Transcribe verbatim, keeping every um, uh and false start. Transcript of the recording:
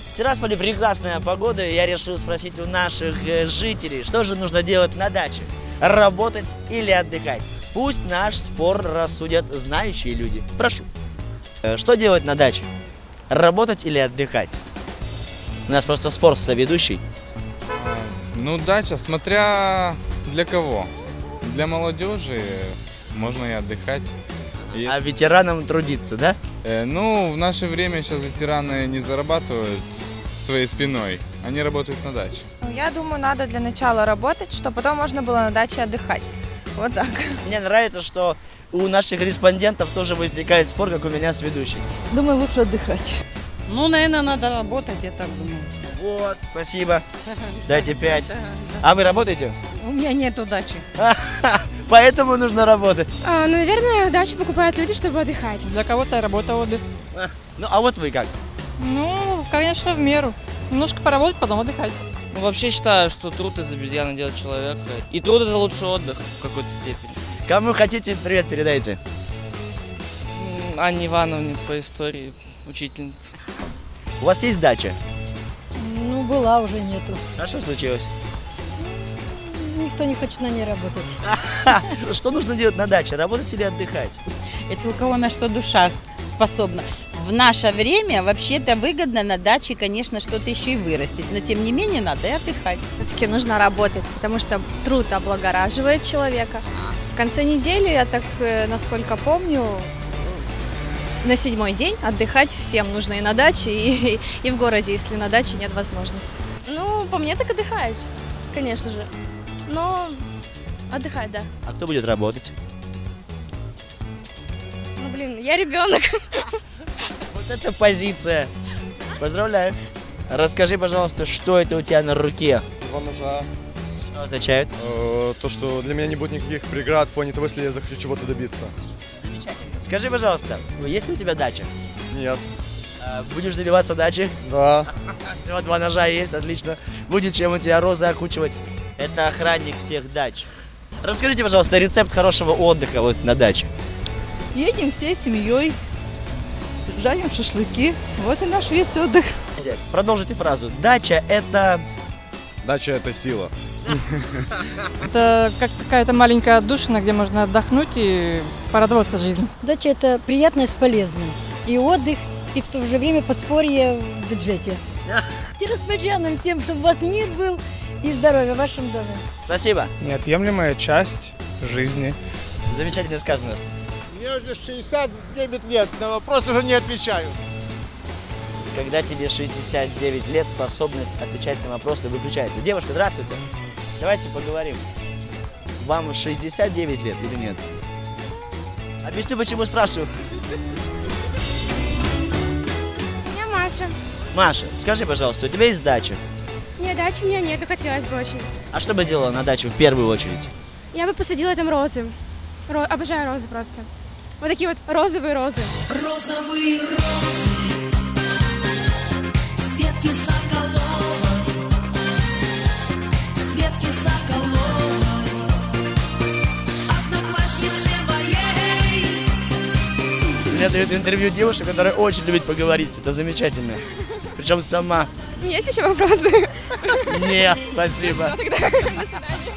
В Тирасполе прекрасная погода, и я решил спросить у наших жителей, что же нужно делать на даче? Работать или отдыхать? Пусть наш спор рассудят знающие люди. Прошу. Что делать на даче? Работать или отдыхать? У нас просто спор с соведущей. Ну, дача, смотря для кого. Для молодежи можно и отдыхать. И... А ветеранам трудиться, да? Э, ну, в наше время сейчас ветераны не зарабатывают своей спиной, они работают на даче. Я думаю, надо для начала работать, чтобы потом можно было на даче отдыхать. Вот так. Мне нравится, что у наших респондентов тоже возникает спор, как у меня с ведущей. Думаю, лучше отдыхать. Ну, наверное, надо работать, я так думаю. Вот, спасибо. Дайте пять. А вы работаете? У меня нет удачи. Поэтому нужно работать. А, ну, наверное, дачу покупают люди, чтобы отдыхать. Для кого-то работа, отдых. Ну, а вот вы как? Ну, конечно, в меру. Немножко поработать, потом отдыхать. Ну, вообще считаю, что труд из обезьяны делает человека. И труд — это лучший отдых в какой-то степени. Кому хотите, привет передайте. Анне Ивановне по истории, учительница. У вас есть дача? Ну, была, уже нету. А что случилось? Никто не хочет на ней работать. Что нужно делать на даче? Работать или отдыхать? Это у кого на что душа способна. В наше время вообще-то выгодно на даче, конечно, что-то еще и вырастить. Но тем не менее надо и отдыхать. Все-таки нужно работать, потому что труд облагораживает человека. В конце недели, я так, насколько помню, на седьмой день отдыхать всем нужно и на даче, и, и в городе, если на даче нет возможности. Ну, по мне так отдыхать, конечно же. Но отдыхать, да. А кто будет работать? Ну, блин, я ребенок. Вот это позиция. Поздравляю. Расскажи, пожалуйста, что это у тебя на руке? Два ножа. Что означает? Э, то, что для меня не будет никаких преград в плане того, если я захочу чего-то добиться. Замечательно. Скажи, пожалуйста, есть ли у тебя дача? Нет. А, будешь добиваться дачи? Да. Все, два ножа есть, отлично. Будет чем у тебя розы окучивать. Это охранник всех дач. Расскажите, пожалуйста, рецепт хорошего отдыха вот на даче. Едем всей семьей, жарим шашлыки. Вот и наш весь отдых. Продолжите фразу. Дача – это... Дача – это сила. Это как какая-то маленькая отдушина, где можно отдохнуть и порадоваться жизни. Дача – это приятное с полезным. И отдых, и в то же время подспорье в бюджете. Тираспольчанам всем, чтобы у вас мир был и здоровье в вашем доме. Спасибо. Неотъемлемая часть жизни. Замечательно сказано. Мне уже шестьдесят девять лет, на вопрос уже не отвечаю. Когда тебе шестьдесят девять лет, способность отвечать на вопросы выключается. Девушка, здравствуйте. Давайте поговорим. Вам шестьдесят девять лет или нет? Объясню, почему спрашиваю. Я Маша. Маша, скажи, пожалуйста, у тебя есть дача? Нет, дачи у меня нет, но хотелось бы очень. А что бы делала на даче в первую очередь? Я бы посадила там розы. Ро... Обожаю розы просто. Вот такие вот розовые розы. Розовые розы. Светки Соколовой. Светки Соколовой. Однокласснице моей. Мне дают интервью девушек, которая очень любит поговорить. Это замечательно. Причем сама. Есть еще вопросы? Нет, спасибо. До свидания.